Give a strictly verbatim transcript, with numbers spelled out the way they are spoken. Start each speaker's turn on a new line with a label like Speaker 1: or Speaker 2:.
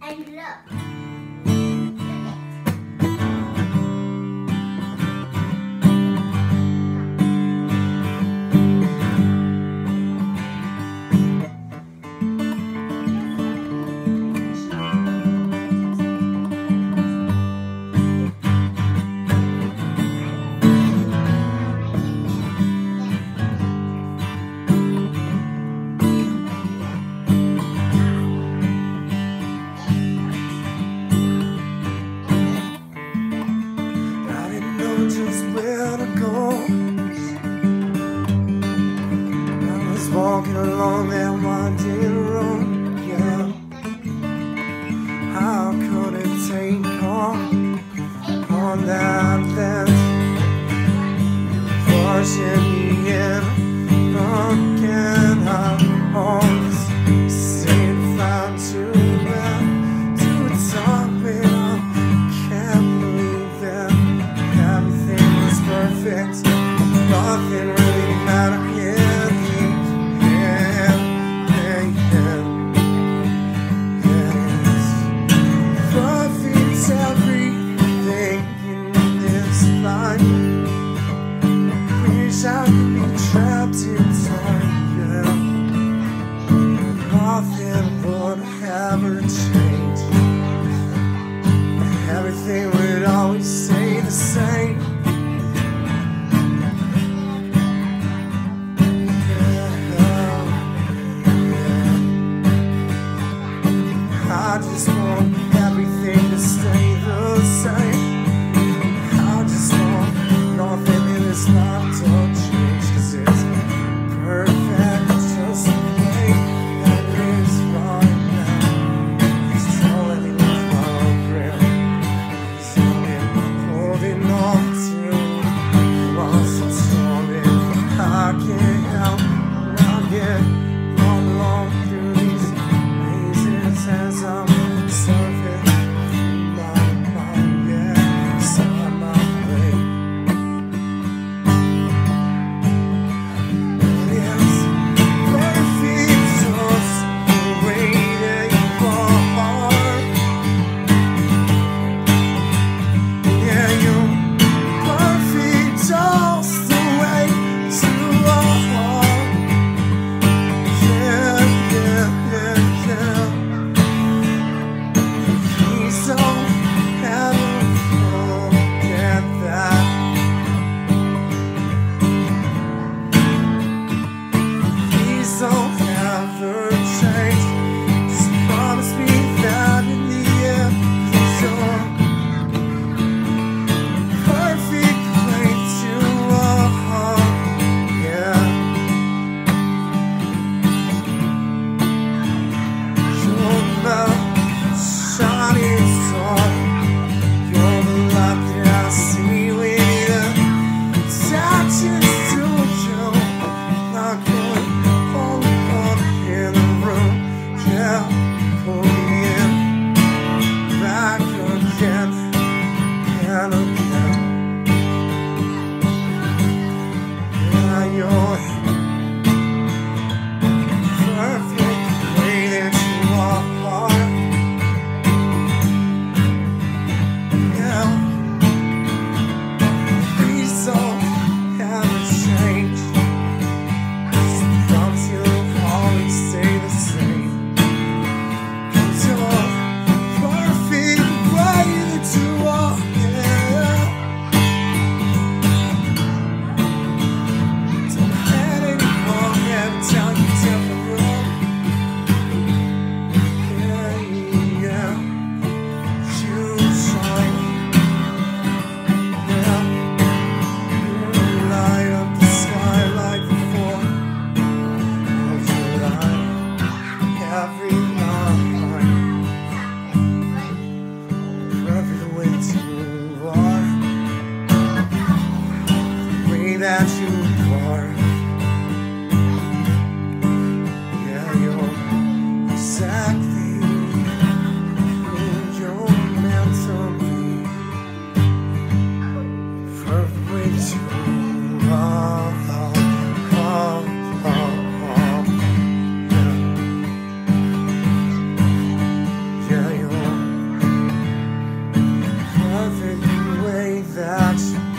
Speaker 1: and look.
Speaker 2: Just where to go. I was walking along that winding road, yeah. How could it take off on that lens, pushing me in broken hearts, saying fine to well to the top, but I can't believe that everything was perfect. Nothing really mattered in the end. Yeah, yeah, yes. Perfect everything in this life. Wish I could be trapped in time. Yeah, nothing would ever change. Everything would always stay the same. I just want everything to stay the same. I just want nothing in this life to change, 'cause it's perfect just the way that it is right now. Just don't let me lose my regret. Just don't let me holding on to lost and storming. I can't help but I get all along through these mazes as I'm surfing. think that